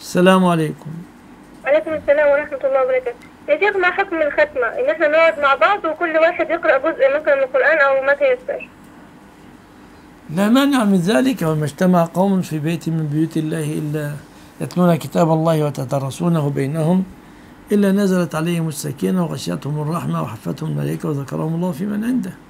السلام عليكم. وعليكم السلام ورحمة الله وبركاته. يا شيخ، ما حكم الختمة؟ إن احنا نقعد مع بعض وكل واحد يقرأ جزء مثلا من القرآن أو ما تيسر. لا مانع من ذلك، وما اجتمع قوم في بيت من بيوت الله إلا يتلون كتاب الله وتدرسونه بينهم إلا نزلت عليهم السكينة وغشيتهم الرحمة وحفتهم الملائكة وذكرهم الله في من عنده.